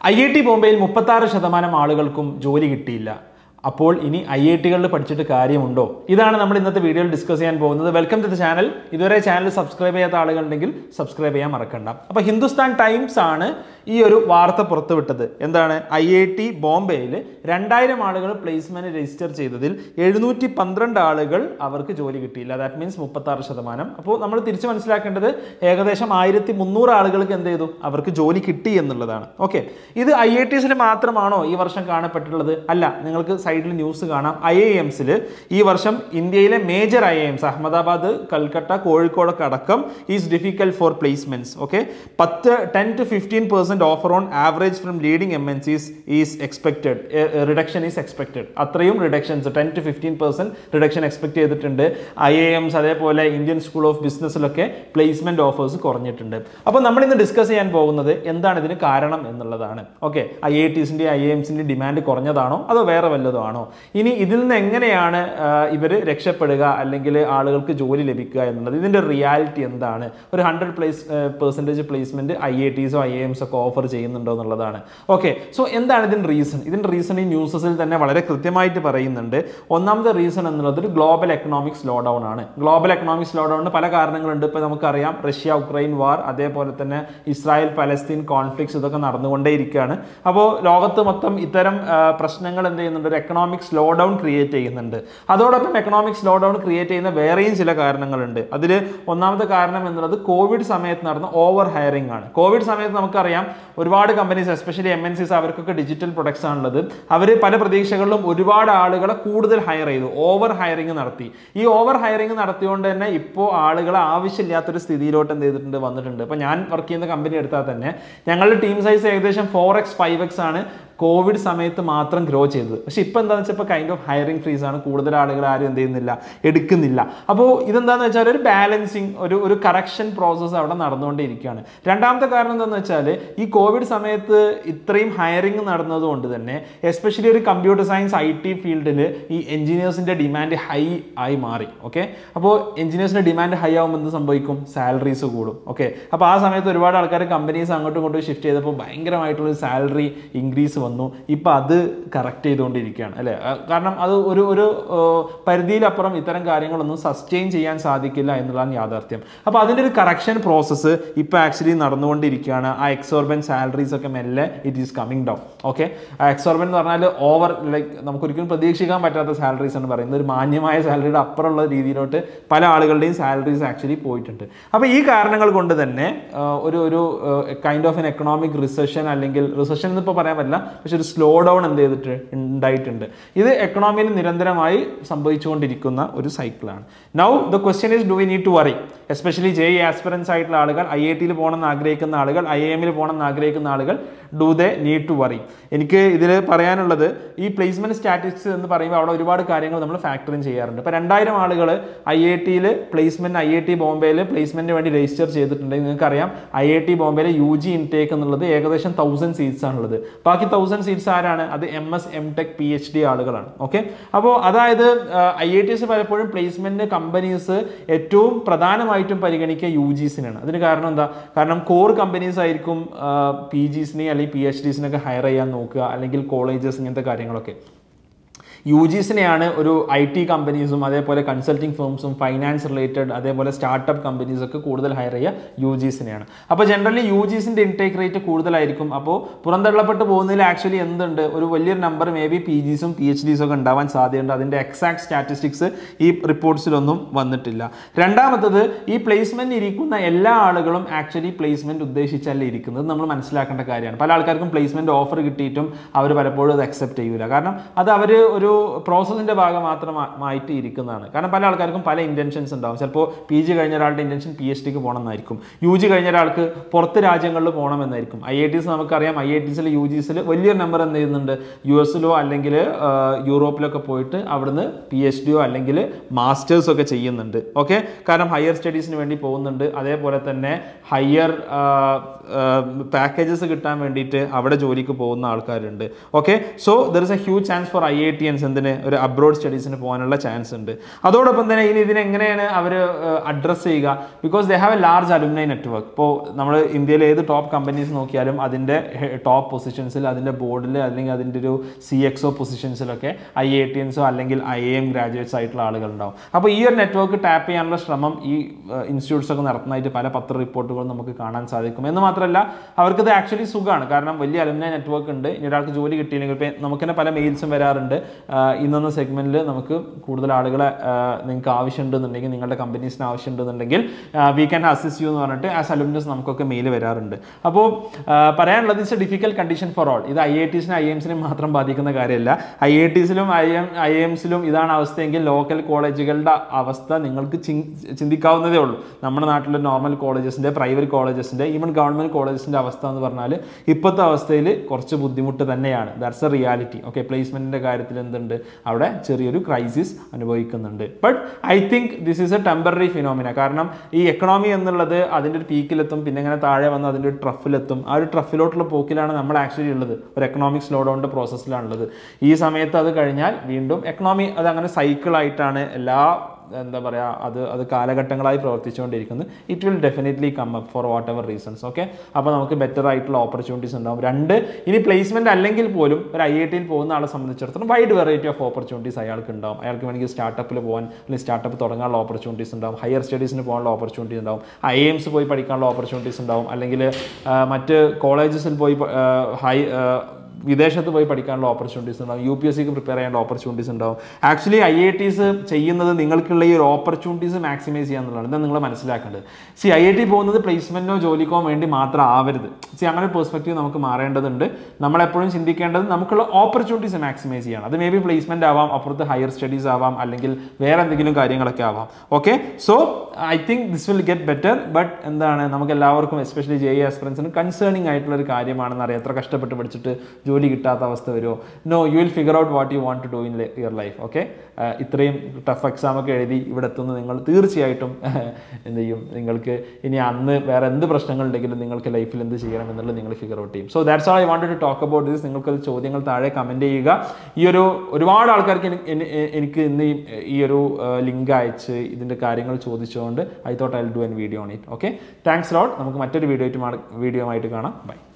IIT ബോംബെയിൽ 36% ആളുകൾക്കും ജോലി കിട്ടിയില്ല. അപ്പോൾ ഇനി IIT-കളിൽ പഠിച്ചിട്ട് കാര്യമുണ്ടോ? ഇതാണ് നമ്മൾ ഇന്നത്തെ വീഡിയോയിൽ ഡിസ്കസ് ചെയ്യാൻ പോകുന്നത്. Welcome to the channel. ഇതുവരെ ചാനൽ സബ്സ്ക്രൈബ് ചെയ്യാത്ത ആളുകളുണ്ടെങ്കിൽ സബ്സ്ക്രൈബ് ചെയ്യാൻ മറക്കണ്ട. അപ്പോൾ ഹിന്ദുസ്ഥാൻ ടൈംസ് ആണ് ഈ ഒരു വാർത്ത പുറത്തുവിട്ടത്. എന്താണ്? IIT ബോംബെയിൽ 2000 ആളുകൾ പ്ലേസ്മെന്റ് രജിസ്റ്റർ ചെയ്തതിൽ 712 ആളുകൾ അവർക്ക് ജോലി കിട്ടിയില്ല. That means 36%. അപ്പോൾ നമ്മൾ തിരിച്ച് മനസ്സിലാക്കേണ്ടത് ഏകദേശം 1300 ആളുകൾക്ക് എന്ത് ചെയ്തു? അവർക്ക് ജോലി കിട്ടി എന്നുള്ളതാണ്. ഓക്കെ, ഇത് IITസിൽ മാത്രമാണോ ഈ വർഷം കാണപ്പെട്ടിട്ടുള്ളത്? അല്ല, നിങ്ങൾക്ക് സൈഡിൽ ന്യൂസ് കാണാം. IIMസിൽ ഈ വർഷം ഇന്ത്യയിലെ മേജർ IIMs അഹമ്മദാബാദ്, കൽക്കട്ട, കോഴിക്കോടൊക്കെ അടക്കം is difficult for placements. Okay, 10 to 15% offer on average from leading MNCs is expected. Reduction is expected. അത്രയും റിഡക്ഷൻസ് 10 to 15% റിഡക്ഷൻ എക്സ്പെക്ട് ചെയ്തിട്ടുണ്ട്. IIMs അതേപോലെ ഇന്ത്യൻ സ്കൂൾ ഓഫ് ബിസിനസ്സിലൊക്കെ പ്ലേസ്മെന്റ് ഓഫേഴ്സ് കുറഞ്ഞിട്ടുണ്ട്. അപ്പോൾ നമ്മൾ ഇന്ന് ഡിസ്കസ് ചെയ്യാൻ പോകുന്നത് എന്താണ് ഇതിന് കാരണം എന്നുള്ളതാണ്. ഓക്കെ, IITസിന്റെ IIMസിന്റെ ഡിമാൻഡ് കുറഞ്ഞതാണോ അതോ വേറെ വല്ലതും ആണോ? ഇനി ഇതിൽ നിന്ന് എങ്ങനെയാണ് ഇവർ രക്ഷപ്പെടുക അല്ലെങ്കിൽ ആളുകൾക്ക് ജോലി ലഭിക്കുക എന്നുള്ളത്, ഇതിന്റെ റിയാലിറ്റി എന്താണ്? ഒരു 100% പ്ലേസ്മെന്റ് IITസോ IIMസോ ഒക്കെ ഓഫർ ചെയ്യുന്നുണ്ടോ എന്നുള്ളതാണ്. ഓക്കെ, സോ എന്താണ് ഇതിന്റെ റീസൺ? ഇതിന്റെ റീസൺ ഈ ന്യൂസസിൽ തന്നെ വളരെ കൃത്യമായിട്ട് പറയുന്നുണ്ട്. ഒന്നാമത്തെ റീസൺ എന്നുള്ളത് ഒരു ഗ്ലോബൽ എക്കണോമിക് സ്ലോ ഡൗൺ ആണ്. ഗ്ലോബൽ എക്കണോമിക് സ്ലോ ഡൗണിന് പല കാരണങ്ങളുണ്ട്. ഇപ്പോൾ നമുക്കറിയാം, റഷ്യ ഉക്രൈൻ വാർ, അതേപോലെ തന്നെ ഇസ്രായേൽ പലസ്തീൻ കോൺഫ്ലിക്ട്സ്, ഇതൊക്കെ നടന്നുകൊണ്ടേയിരിക്കുകയാണ്. അപ്പോൾ ലോകത്ത് മൊത്തം ഇത്തരം പ്രശ്നങ്ങൾ എന്ത് ചെയ്യുന്നുണ്ട്? ഒരു എക്കണോമിക് സ്ലോ ഡൗൺ ക്രിയേറ്റ് ചെയ്യുന്നുണ്ട്. അതോടൊപ്പം എക്കണോമിക് സ്ലോ ഡൗൺ ക്രിയേറ്റ് ചെയ്യുന്ന വേറെയും ചില കാരണങ്ങളുണ്ട്. അതിൽ ഒന്നാമത്തെ കാരണം എന്നുള്ളത് കോവിഡ് സമയത്ത് നടന്ന ഓവർ ഹയറിംഗ് ആണ്. കോവിഡ് സമയത്ത് നമുക്കറിയാം ഒരുപാട് കമ്പനീസ്, എസ്പെഷ്യലി MNCs, അവർക്കൊക്കെ ഡിജിറ്റൽ പ്രൊഡക്ട്സ് ആണുള്ളത്. അവർ പല പ്രതീക്ഷകളിലും ഒരുപാട് ആളുകളെ കൂടുതൽ ഹയർ ചെയ്തു, ഓവർ ഹയറിംഗ് നടത്തി. ഈ ഓവർ ഹയറിംഗ് നടത്തിയോണ്ട് തന്നെ ഇപ്പോൾ ആളുകളെ ആവശ്യമില്ലാത്തൊരു സ്ഥിതിയിലോട്ട് എന്ത് ചെയ്തിട്ടുണ്ട്? വന്നിട്ടുണ്ട്. ഇപ്പോൾ ഞാൻ വർക്ക് ചെയ്യുന്ന കമ്പനി എടുത്താൽ തന്നെ ഞങ്ങളുടെ ടീം സൈസ് ഏകദേശം 4x 5x ആണ് കോവിഡ് സമയത്ത് മാത്രം ഗ്രോ ചെയ്തത്. പക്ഷെ ഇപ്പോൾ എന്താണെന്ന് വെച്ചാൽ ഇപ്പോൾ കൈൻഡ് ഓഫ് ഹയറിംഗ് ഫ്രീസ് ആണ്. കൂടുതൽ ആളുകൾ ആരും എന്ത് ചെയ്യുന്നില്ല, എടുക്കുന്നില്ല. അപ്പോൾ ഇതെന്താണെന്ന് വെച്ചാൽ ഒരു ബാലൻസിങ്, ഒരു കറക്ഷൻ പ്രോസസ്സ് അവിടെ നടന്നുകൊണ്ടിരിക്കുകയാണ്. രണ്ടാമത്തെ കാരണം എന്താണെന്ന് വെച്ചാൽ ഈ കോവിഡ് സമയത്ത് ഇത്രയും ഹയറിംഗ് നടന്നതുകൊണ്ട് തന്നെ എസ്പെഷ്യലി ഒരു കമ്പ്യൂട്ടർ സയൻസ് IT ഫീൽഡിൽ ഈ എഞ്ചിനീയേഴ്സിൻ്റെ ഡിമാൻഡ് ഹൈ ആയി മാറി. ഓക്കെ, അപ്പോൾ എഞ്ചിനീയേഴ്സിൻ്റെ ഡിമാൻഡ് ഹൈ ആകുമ്പോൾ എന്ത് സംഭവിക്കും? സാലറീസ് കൂടും. ഓക്കെ, അപ്പോൾ ആ സമയത്ത് ഒരുപാട് ആൾക്കാർ കമ്പനീസ് അങ്ങോട്ടും ഇങ്ങോട്ടും ഷിഫ്റ്റ് ചെയ്തപ്പോൾ ഭയങ്കരമായിട്ടുള്ള സാലറി ഇൻക്രീസ് വന്നു. ഇപ്പോൾ അത് കറക്റ്റ് ചെയ്തുകൊണ്ടിരിക്കുകയാണ് അല്ലേ? കാരണം അത് ഒരു പരിധിയിലപ്പുറം ഇത്തരം കാര്യങ്ങളൊന്നും സസ്റ്റെയിൻ ചെയ്യാൻ സാധിക്കില്ല എന്നുള്ളതാണ് യാഥാർത്ഥ്യം. അപ്പോൾ അതിൻ്റെ ഒരു കറക്ഷൻ പ്രോസസ്സ് ഇപ്പോൾ ആക്ച്വലി നടന്നുകൊണ്ടിരിക്കുകയാണ്. ആ എക്സോർബൻ സാലറീസ് ഒക്കെ മെല്ലെ it is coming down. Okay, ആ എക്സോർബൻ എന്ന് പറഞ്ഞാൽ ഓവർ, ലൈക്ക് നമുക്കൊരിക്കലും പ്രതീക്ഷിക്കാൻ പറ്റാത്ത സാലറീസ് എന്ന് പറയുന്നത് ഒരു മാന്യമായ സാലറിയുടെ അപ്പുറമുള്ള രീതിയിലോട്ട് പല ആളുകളുടെയും സാലറീസ് ആക്ച്വലി പോയിട്ടുണ്ട്. അപ്പോൾ ഈ കാരണങ്ങൾ കൊണ്ട് തന്നെ ഒരു kind of an economic recession, അല്ലെങ്കിൽ റിസഷൻ എന്നിപ്പോൾ പറയാൻ പറ്റില്ല, പക്ഷെ ഒരു സ്ലോ ഡൗൺ എന്ത് ചെയ്തിട്ട് ഉണ്ടായിട്ടുണ്ട്. ഇത് എക്കണോമിയിൽ നിരന്തരമായി സംഭവിച്ചുകൊണ്ടിരിക്കുന്ന ഒരു സൈക്കിളാണ്. Now the question is, do we need to worry? Especially JEE aspirants ആയിട്ടുള്ള ആളുകൾ, IITയിൽ പോകണമെന്ന് ആഗ്രഹിക്കുന്ന ആളുകൾ, IIMൽ പോകണമെന്ന് ആഗ്രഹിക്കുന്ന ആളുകൾ, do they need to worry? എനിക്ക് ഇതിൽ പറയാനുള്ളത്, ഈ പ്ലേസ്മെന്റ് സ്റ്റാറ്റിസ്റ്റിക്സ് എന്ന് പറയുമ്പോൾ അവിടെ ഒരുപാട് കാര്യങ്ങൾ നമ്മൾ ഫാക്ടർ ഇൻ ചെയ്യാറുണ്ട്. ഇപ്പോൾ 2000 ആളുകൾ IITയിൽ പ്ലേസ്മെന്റ്, IIT ബോംബെയിൽ പ്ലേസ്മെന്റിന് വേണ്ടി രജിസ്റ്റർ ചെയ്തിട്ടുണ്ടെങ്കിൽ നിങ്ങൾക്കറിയാം IIT ബോംബെയിലെ UG ഇൻടേക്ക് എന്നുള്ളത് ഏകദേശം 1000 സീറ്റ്സ് ആണുള്ളത്. ബാക്കി 1000 സീറ്റ്സ് ആരാണ്? അത് MS, MTech, PhD ആളുകളാണ്. ഓക്കെ, അപ്പോൾ അതായത് IITs പലപ്പോഴും പ്ലേസ്മെന്റ് കമ്പനീസ് ഏറ്റവും പ്രധാനമായിട്ടും പരിഗണിക്കുക UGസിനാണ്. അതിന് കാരണം എന്താ? കാരണം കോർ കമ്പനീസ് ആയിരിക്കും PGസിനെ അല്ലെങ്കിൽ PhDസിനൊക്കെ ഹയർ ചെയ്യാൻ നോക്കുക, അല്ലെങ്കിൽ കോളേജസ്, ഇങ്ങനത്തെ കാര്യങ്ങളൊക്കെ. UGസിനെയാണ് ഒരു IT കമ്പനീസും അതേപോലെ കൺസൾട്ടിങ് ഫേംസും ഫൈനാൻസ് റിലേറ്റഡ് അതേപോലെ സ്റ്റാർട്ടപ്പ് കമ്പനീസൊക്കെ കൂടുതൽ ഹയർ ചെയ്യുക UGസിനെയാണ്. അപ്പോൾ ജനറലി UGസിൻ്റെ ഇൻടേക്ക് റേറ്റ് കൂടുതലായിരിക്കും. അപ്പോൾ പുറന്തള്ളപ്പെട്ട് പോകുന്നതിൽ ആക്ച്വലി എന്തുണ്ട്? ഒരു വലിയൊരു നമ്പർ മേ ബി PGസും PhDസും ഒക്കെ ഉണ്ടാവാൻ സാധ്യതയുണ്ട്. അതിൻ്റെ എക്സാക്ട് സ്റ്റാറ്റിസ്റ്റിക്സ് ഈ റിപ്പോർട്ട്സിലൊന്നും വന്നിട്ടില്ല. രണ്ടാമത്തത്, ഈ പ്ലേസ്മെന്റ് ഇരിക്കുന്ന എല്ലാ ആളുകളും ആക്ച്വലി പ്ലേസ്മെന്റ് ഉദ്ദേശിച്ചല്ല ഇരിക്കുന്നത്. നമ്മൾ മനസ്സിലാക്കേണ്ട കാര്യമാണ്. പല ആൾക്കാർക്കും പ്ലേസ്മെന്റ് ഓഫർ കിട്ടിയിട്ടും അവർ പലപ്പോഴും അത് അക്സെപ്റ്റ് ചെയ്യൂല. കാരണം അത് അവർ ഒരു പ്രോസസ്സിന്റെ ഭാഗം മാത്രമായിട്ട് ഇരിക്കുന്നതാണ്. കാരണം പല ആൾക്കാർക്കും പല ഇന്റൻഷൻസ് ഉണ്ടാവും. ചിലപ്പോൾ PG കഴിഞ്ഞ ഒരാളുടെ ഇന്റൻഷൻ PhDക്ക് പോകണം എന്നായിരിക്കും. UG കഴിഞ്ഞ ഒരാൾക്ക് പുറത്ത് രാജ്യങ്ങളിൽ പോകണം എന്നായിരിക്കും. IITs നമുക്കറിയാം, IITസിൽ UGസിൽ വലിയൊരു നമ്പർ എന്ത് ചെയ്യുന്നുണ്ട്? US-ലോ അല്ലെങ്കിൽ യൂറോപ്പിലൊക്കെ പോയിട്ട് അവിടുന്ന് PhDയോ അല്ലെങ്കിൽ മാസ്റ്റേഴ്സ് ഒക്കെ ചെയ്യുന്നുണ്ട്. ഓക്കെ, കാരണം ഹയർ സ്റ്റഡീസിന് വേണ്ടി പോകുന്നുണ്ട്. അതേപോലെ തന്നെ ഹയർ പാക്കേജസ് കിട്ടാൻ വേണ്ടിയിട്ട് അവിടെ ജോലിക്ക് പോകുന്ന ആൾക്കാരുണ്ട്. Okay, so there is a huge chance for IITians means എന്തിന് ഒരു അബ്രോഡ് സ്റ്റഡീസിന് പോകാനുള്ള ചാൻസ് ഉണ്ട്. അതോടൊപ്പം തന്നെ ഇനി ഇതിനെങ്ങനെയാണ് അവർ അഡ്രസ്സ് ചെയ്യുക? Because they have a large alumni network. ഇപ്പോൾ നമ്മൾ ഇന്ത്യയിലെ ഏത് ടോപ്പ് കമ്പനീസ് നോക്കിയാലും അതിൻ്റെ ടോപ്പ് പൊസിഷൻസിൽ, അതിൻ്റെ ബോർഡിൽ അല്ലെങ്കിൽ അതിൻ്റെ ഒരു CXO പൊസിഷൻസിലൊക്കെ IITians അല്ലെങ്കിൽ IIM ഗ്രാജുവേറ്റ്സ് ആയിട്ടുള്ള ആളുകളുണ്ടാവും. അപ്പോൾ ഈ ഒരു നെറ്റ്വർക്ക് ടാപ്പ് ചെയ്യാനുള്ള ശ്രമം ഈ ഇൻസ്റ്റിറ്റ്യൂട്ട്സ് ഒക്കെ നടത്തുന്നതായിട്ട് പല പത്ര റിപ്പോർട്ടുകളും നമുക്ക് കാണാൻ സാധിക്കും. എന്ന് മാത്രമല്ല അവർക്കത് ആക്ച്വലി സുഖമാണ്. കാരണം വലിയ അലുമിനൈ നെറ്റ്വർക്ക് ഉണ്ട്. ഇനി ഒരാൾക്ക് ജോലി കിട്ടിയില്ലെങ്കിൽ ഇപ്പോൾ നമുക്ക് തന്നെ പല മെയിൽസും വരാറുണ്ട്. ഇന്നൊന്ന സെഗ്മെൻറ്റിൽ നമുക്ക് കൂടുതൽ ആളുകളെ നിങ്ങൾക്ക് ആവശ്യമുണ്ടെന്നുണ്ടെങ്കിൽ, നിങ്ങളുടെ കമ്പനീസിന് ആവശ്യമുണ്ടെന്നുണ്ടെങ്കിൽ വി ക്യാൻ അസിസ്റ്റ് യു എന്ന് പറഞ്ഞിട്ട് ആസ് അലുമിനസ് നമുക്കൊക്കെ മെയിൽ വരാറുണ്ട്. അപ്പോൾ പറയാനുള്ളത് it's a difficult condition for all. ഇത് IITസിനും IIMസിനും മാത്രം ബാധിക്കുന്ന കാര്യമല്ല. IITസിലും IIMസിലും ഇതാണ് അവസ്ഥയെങ്കിൽ ലോക്കൽ കോളേജുകളുടെ അവസ്ഥ നിങ്ങൾക്ക് ചിന്തിക്കാവുന്നതേ ഉള്ളൂ. നമ്മുടെ നാട്ടിലെ നോർമൽ കോളേജസിൻ്റെ, പ്രൈവറ്റ് കോളേജസിൻ്റെ, ഈവൻ ഗവൺമെൻറ് കോളേജസിൻ്റെ അവസ്ഥ എന്ന് പറഞ്ഞാൽ ഇപ്പോഴത്തെ അവസ്ഥയിൽ കുറച്ച് ബുദ്ധിമുട്ട് തന്നെയാണ്. That's a reality. ഓക്കെ, പ്ലേസ്മെൻറ്റിൻ്റെ കാര്യത്തിൽ എന്തുണ്ട്, അവിടെ ചെറിയൊരു ക്രൈസിസ് അനുഭവിക്കുന്നുണ്ട്. But I think this is a temporary phenomena. കാരണം ഈ എക്കണോമി എന്നുള്ളത് അതിൻ്റെ ഒരു പീക്കിലെത്തും, പിന്നെ ഇങ്ങനെ താഴെ വന്ന് അതിൻ്റെ ഒരു ട്രഫിലെത്തും. ആ ഒരു ട്രഫിലോട്ടുള്ള പോക്കിലാണ് നമ്മൾ ആക്ച്വലി ഉള്ളത്. ഒരു എക്കണോമിക് സ്ലോ ഡൗണിൻ്റെ പ്രോസസ്സിലാണുള്ളത്. ഈ സമയത്ത് അത് കഴിഞ്ഞാൽ വീണ്ടും എക്കണോമി അത് അങ്ങനെ സൈക്കിളായിട്ടാണ് എല്ലാ എന്താ പറയുക അത് കാലഘട്ടങ്ങളായി പ്രവർത്തിച്ചുകൊണ്ടിരിക്കുന്നത്. It will definitely come up for whatever reasons. Okay, അപ്പോൾ നമുക്ക് ബെറ്റർ ആയിട്ടുള്ള ഓപ്പർച്യൂണിറ്റീസ് ഉണ്ടാവും. രണ്ട്, ഇനി പ്ലേസ്മെൻറ്റ് അല്ലെങ്കിൽ പോലും ഒരു IITയിൽ പോകുന്ന ആളെ സംബന്ധിച്ചിടത്തോളം വൈഡ് വെറൈറ്റി ഓഫ് ഓപ്പർച്യൂണിറ്റീസ് അയാൾക്ക് ഉണ്ടാവും. അയാൾക്ക് വേണമെങ്കിൽ സ്റ്റാർട്ടപ്പിൽ പോകാൻ അല്ലെങ്കിൽ സ്റ്റാർട്ടപ്പ് തുടങ്ങാനുള്ള ഓപ്പർച്യൂണിറ്റീസ് ഉണ്ടാവും. ഹയർ സ്റ്റഡീസിന് പോകാനുള്ള ഓപ്പർച്യൂണിറ്റി ഉണ്ടാവും. IIMs പോയി പഠിക്കാനുള്ള ഓപ്പർച്യൂണിറ്റീസ് ഉണ്ടാവും. അല്ലെങ്കിൽ മറ്റ് കോളേജസിൽ പോയി വിദേശത്ത് പോയി പഠിക്കാനുള്ള ഓപ്പർച്യൂണിറ്റീസ് ഉണ്ടാവും. UPSCക്ക് പ്രിപ്പയർ ചെയ്യാനുള്ള ഓപ്പർച്യൂണിറ്റീസ് ഉണ്ടാവും. ആക്ച്വലി IITs ചെയ്യുന്നത് നിങ്ങൾക്കുള്ള ഈ ഒരു ഓപ്പർച്യൂണിറ്റീസ് മാക്സിമൈസ് ചെയ്യാന്നുള്ളതാണ്. എന്താ നിങ്ങൾ മനസ്സിലാക്കേണ്ടത്? IIT പോകുന്നത് പ്ലേസ്മെൻറ്റിനോ ജോലിക്കോ വേണ്ടി മാത്രം ആവരുത്. അങ്ങനെ ഒരു പെർസ്പെക്റ്റീവ് നമുക്ക് മാറേണ്ടതുണ്ട്. നമ്മളെപ്പോഴും ചിന്തിക്കേണ്ടത് നമുക്കുള്ള ഓപ്പർച്യൂണിറ്റീസ് മാക്സിമൈസ് ചെയ്യണം. അത് മേ ബി പ്ലേസ്മെൻറ്റ് ആവാം, അപ്പുറത്ത് ഹയർ സ്റ്റഡീസ് ആവാം, അല്ലെങ്കിൽ വേറെ എന്തെങ്കിലും കാര്യങ്ങളൊക്കെ ആവാം. Okay, so I think this will get better. But എന്താണ്, നമുക്ക് എല്ലാവർക്കും എസ്പെഷ്യലി JEE ആസ്പിറൻസിന് കൺസേണിങ് ആയിട്ടുള്ള ഒരു കാര്യമാണെന്ന് അറിയാം. എത്ര കഷ്ടപ്പെട്ട് പഠിച്ചിട്ട് ജോലി കിട്ടാത്ത അവസ്ഥ വരുമോ? No, you will figure out what you want to do in your life. Okay, ഇത്രയും ടഫ് എക്സാമൊക്കെ എഴുതി ഇവിടെ എത്തുന്ന നിങ്ങൾ തീർച്ചയായിട്ടും എന്ത് ചെയ്യും? നിങ്ങൾക്ക് ഇനി അന്ന് വേറെ എന്ത് പ്രശ്നങ്ങളുണ്ടെങ്കിലും നിങ്ങൾക്ക് ലൈഫിൽ എന്ത് ചെയ്യണം എന്നുള്ളത് നിങ്ങൾ ഫിഗർ ഔട്ട് ചെയ്യും. So that's all I wanted to talk about this. നിങ്ങൾക്ക് ചോദ്യങ്ങൾ താഴെ കമൻറ്റ് ചെയ്യുക. ഈ ഒരുപാട് ആൾക്കാർക്ക് എനിക്ക് ഇന്ന് ഈ ഒരു ലിങ്ക് അയച്ച് ഇതിൻ്റെ കാര്യങ്ങൾ ചോദിച്ചുകൊണ്ട് I thought I will do an video on it. Okay, thanks lot. നമുക്ക് മറ്റൊരു വീഡിയോ ആയിട്ട് കാണാം. ബൈ.